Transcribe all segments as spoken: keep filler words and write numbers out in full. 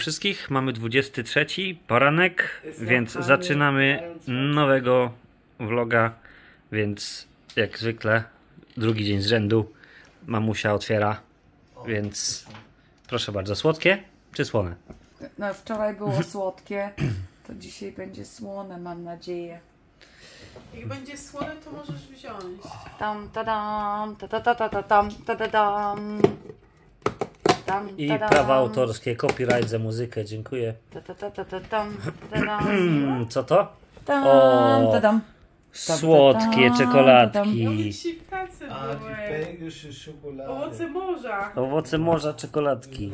Wszystkich, mamy dwudziesty trzeci poranek, więc zaczynamy nowego vloga, więc jak zwykle drugi dzień z rzędu mamusia otwiera, więc proszę bardzo. Słodkie czy słone? No wczoraj było słodkie, to dzisiaj będzie słone, mam nadzieję. Jak będzie słone, to możesz wziąć. Tam, tadam, ta ta ta ta ta tam, ta ta tam. Tam, I tadam. prawa autorskie, copyright za muzykę, dziękuję. Ta ta ta ta ta tam, tadam. Co to? Tam, O, tadam. słodkie czekoladki. No dzisiaj w pracy były. Owoce morza. Owoce morza, czekoladki.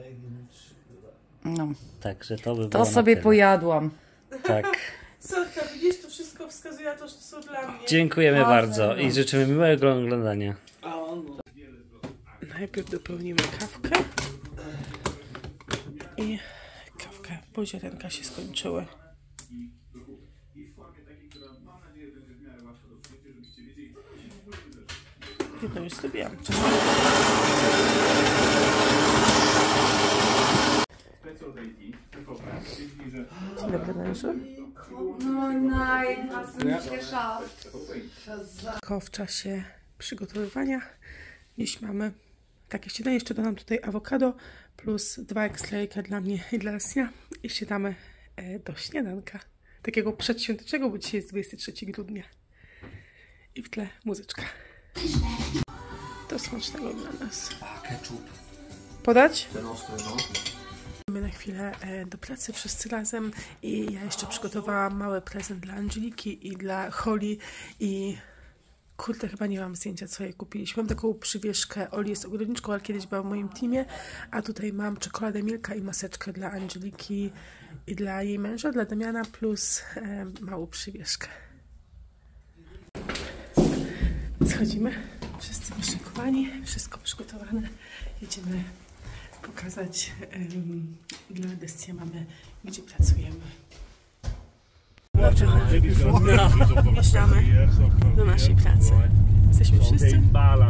No. Także to by było To na sobie tyle. pojadłam. Tak. Sorka, widzisz, to wszystko wskazuje na to, że to są dla mnie. Dziękujemy Bardzo. bardzo i życzymy miłego oglądania. Najpierw dopełnimy kawkę. I kawkę, bo ziarenka się skończyły. Jedno już zrobiłam. Dzień dobry, mężu. No nein, hast du nicht geschafft. W czasie przygotowywania dziś mamy takie śniadanie. Jeszcze dodam tutaj awokado plus dwa ekslejka dla mnie i dla Lasia. I siadamy do śniadanka. Takiego przedświątecznego, bo dzisiaj jest dwudziestego trzeciego grudnia. I w tle muzyczka. To smacznego dla nas. Ketchup. Podać? Ten ostry, no. Idziemy na chwilę do pracy wszyscy razem i ja jeszcze przygotowałam mały prezent dla Angeliki i dla Holly i kurde, chyba nie mam zdjęcia, co jej kupiliśmy. Mam taką przywieszkę, Oli jest ogrodniczką, ale kiedyś była w moim teamie, a tutaj mam czekoladę Milka i maseczkę dla Angeliki i dla jej męża, dla Damiana, plus e, małą przywieszkę. Schodzimy, wszyscy wyszykowani, wszystko przygotowane, jedziemy pokazać um, dla Destia mamy, gdzie pracujemy. Wjeżdżamy do naszej pracy. Jesteśmy wszyscy.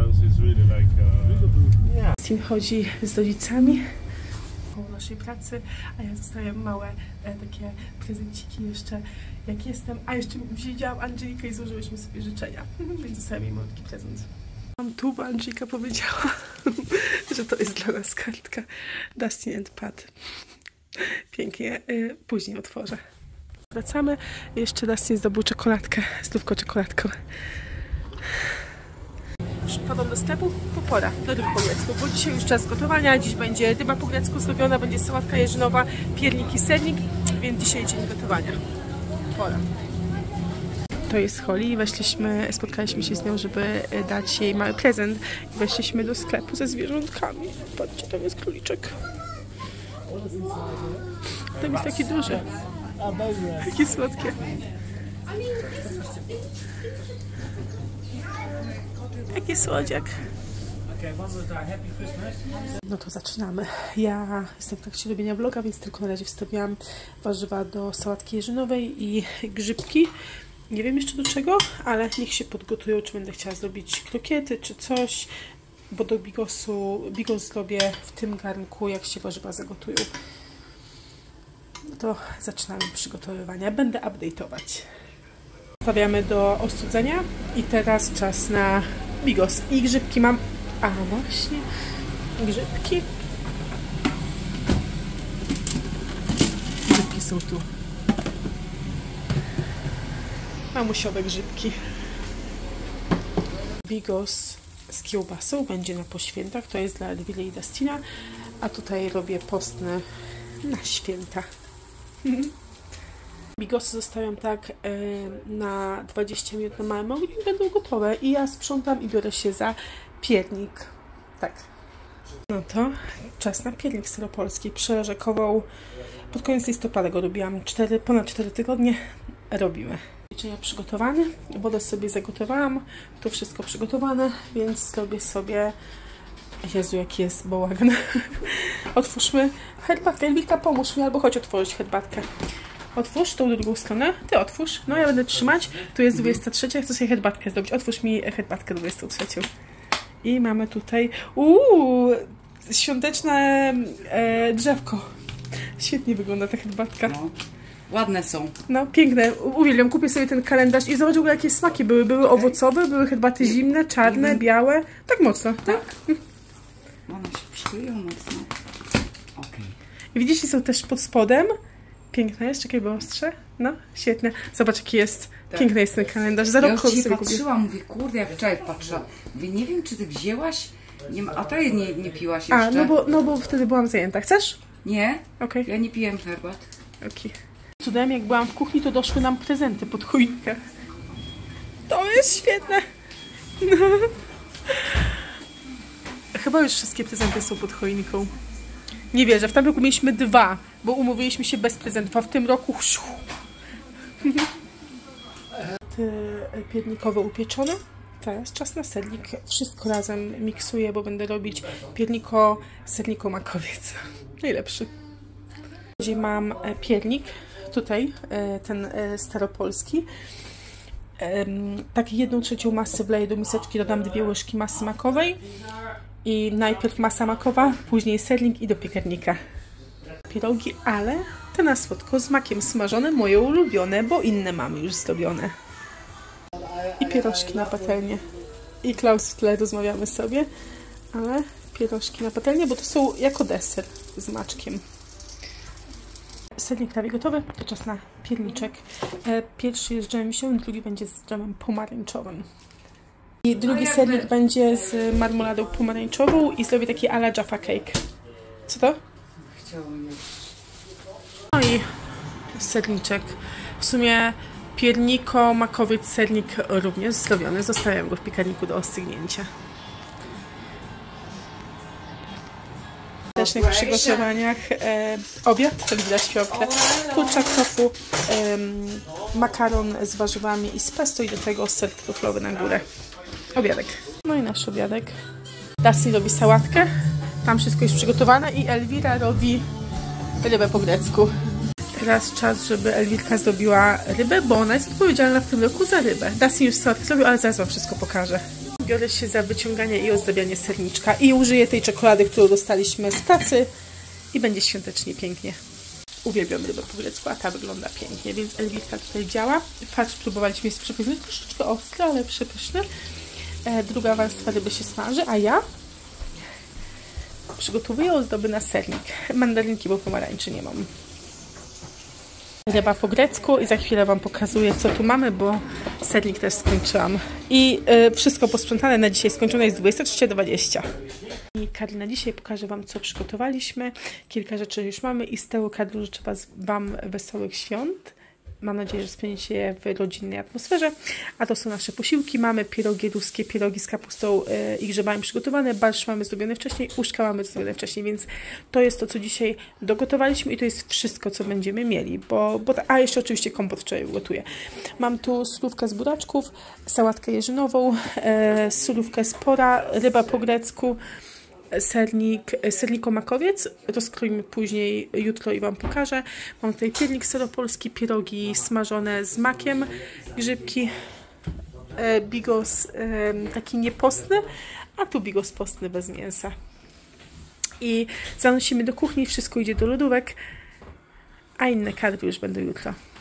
Destin chodzi z rodzicami po naszej pracy, a ja zostawiam małe e, takie prezenciki jeszcze jak jestem. A jeszcze widziałam Angelikę i złożyłyśmy sobie życzenia, więc zostawiam jej malutki prezent. Mam tu, bo Angelika powiedziała, że to jest dla nas kartka Dustin and Pat. Pięknie, y, później otworzę. Wracamy. Jeszcze Dustin zdobył czekoladkę, zdówko czekoladką. Wpadam do sklepu, po pora, do ryb po grecku, bo dzisiaj już czas gotowania. Dziś będzie ryba po grecku zrobiona, będzie sałatka jarzynowa, piernik i sernik, więc dzisiaj dzień gotowania. Pora. To jest Holly i weszliśmy, spotkaliśmy się z nią, żeby dać jej mały prezent. I weszliśmy do sklepu ze zwierzątkami. Patrzcie, tam jest króliczek. Tam jest taki duży. Takie słodkie. Jaki słodziak. No to zaczynamy. Ja jestem w trakcie robienia vloga, więc tylko na razie wstawiłam warzywa do sałatki jarzynowej i grzybki. Nie wiem jeszcze do czego, ale niech się podgotują, czy będę chciała zrobić krokiety, czy coś, bo do bigosu, bigos zrobię w tym garnku, jak się warzywa zagotują. No to zaczynamy przygotowywania. Będę update'ować. Stawiamy do ostudzenia i teraz czas na bigos. I grzybki mam... A właśnie, grzybki. Grzybki są tu. Mamusiowe grzybki. Bigos z kiełbasą będzie na poświętach. To jest dla Elwiry i Dustina. A tutaj robię postne na święta. Bigosy zostawiam tak e, na dwadzieścia minut na małym ogniu i będą gotowe. I ja sprzątam i biorę się za piernik. Tak. No to czas na piernik staropolski. Przeleżakową pod koniec listopada go robiłam. cztery, ponad cztery tygodnie robimy. Jedzenia przygotowane. Wodę sobie zagotowałam. Tu wszystko przygotowane, więc zrobię sobie... Jezu, jaki jest bałagan. Otwórzmy herbatkę. Elwika, pomóż mi, albo chodź otworzyć herbatkę. Otwórz tą drugą stronę. Ty otwórz. No ja będę trzymać. Tu jest dwudziesta trzecia. Chcę sobie herbatkę zrobić. Otwórz mi herbatkę dwudziestą trzecią. I mamy tutaj uuu, świąteczne e, drzewko. Świetnie wygląda ta herbatka. No. Ładne są. No, piękne. Uwielbiam. Kupię sobie ten kalendarz i zobacz w ogóle jakie smaki były. Były okay. owocowe, były herbaty zimne, czarne, mm. białe. Tak mocno. Tak. One się przykryją mocno. Okay. I widzicie, są też pod spodem. Piękne jest. Czekaj, bo ostrze. No, świetne. Zobacz, jaki jest. Tak. Piękny jest ten kalendarz. Za rok ja już sobie patrzyłam, mówię, kurde, jak wczoraj patrzyłam. Mówię, nie wiem, czy ty wzięłaś, nie ma, a ta nie, nie piłaś jeszcze. A, no bo, no bo wtedy byłam zajęta. Chcesz? Nie. Okay. Ja nie piję herbat. Okay. Cudem, jak byłam w kuchni, to doszły nam prezenty pod choinkę. To jest świetne. No. Chyba już wszystkie prezenty są pod choinką. Nie wierzę, w tym roku mieliśmy dwa, bo umówiliśmy się bez prezentów, a w tym roku... Te piernikowe upieczone. Teraz czas na sernik. Wszystko razem miksuję, bo będę robić pierniko serniko makowiec. Najlepszy. Gdzie mam piernik. Tutaj ten staropolski. Tak jedną trzecią masy wleję do miseczki, dodam dwie łyżki masy makowej i najpierw masa makowa, później sernik i do piekarnika. Pierogi, ale te na słodko z makiem smażone, moje ulubione, bo inne mam już zrobione. I pierożki na patelnię. I Klaus w tle rozmawiamy sobie, ale pierożki na patelnię, bo to są jako deser z maczkiem. Sernik prawie gotowy, to czas na pierniczek. Pierwszy jest z dżemem wiśniowym, drugi będzie z dżemem pomarańczowym. I drugi sernik będzie z marmoladą pomarańczową i zrobię taki a la Jaffa Cake. Co to? No i serniczek. W sumie pierniko, makowiec, sernik również zrobiony. Zostawiam go w piekarniku do ostygnięcia. W świątecznych przygotowaniach e, obiad, jak widać w okle, kurczak tofu, e, makaron z warzywami i z pesto i do tego ser truflowy na górę. Obiadek. No i nasz obiadek. Dasi robi sałatkę, tam wszystko jest przygotowane i Elwira robi rybę po grecku. Teraz czas, żeby Elwirka zrobiła rybę, bo ona jest odpowiedzialna w tym roku za rybę. Dasi już sałatkę zrobił, ale zaraz wam wszystko pokażę. Biorę się za wyciąganie i ozdabianie serniczka i użyję tej czekolady, którą dostaliśmy z pracy i będzie świątecznie pięknie. Uwielbiam rybę po grecku, a ta wygląda pięknie, więc Elwirka tutaj działa. Farsz próbowaliśmy z przepyszny, troszeczkę ostry, ale przepyszny. E, druga warstwa ryby się smaży, a ja przygotowuję ozdoby na sernik. Mandarynki, bo pomarańczy nie mam. Ryba po grecku i za chwilę wam pokazuję, co tu mamy, bo sernik też skończyłam. I y, wszystko posprzątane na dzisiaj skończone jest dwudziesta trzecia dwadzieścia. I Karolina, dzisiaj pokażę wam, co przygotowaliśmy. Kilka rzeczy już mamy i z tego kadru życzę was, wam wesołych świąt. Mam nadzieję, że spędzicie je w rodzinnej atmosferze. A to są nasze posiłki. Mamy pierogi ruskie, pierogi z kapustą yy, i grzybami przygotowane. Barszcz mamy zrobiony wcześniej, uszka mamy zrobione wcześniej, więc to jest to, co dzisiaj dogotowaliśmy i to jest wszystko, co będziemy mieli. Bo, bo, a jeszcze oczywiście kompot wczoraj gotuję. Mam tu surówkę z buraczków, sałatkę jeżynową, yy, surówkę z pora, ryba po grecku, sernik, serniko-makowiec. Rozkroimy później, jutro i wam pokażę. Mam tutaj piernik staropolski, pierogi smażone z makiem, grzybki, e, bigos e, taki niepostny, a tu bigos postny bez mięsa. I zanosimy do kuchni, wszystko idzie do lodówek, a inne kadry już będą jutro.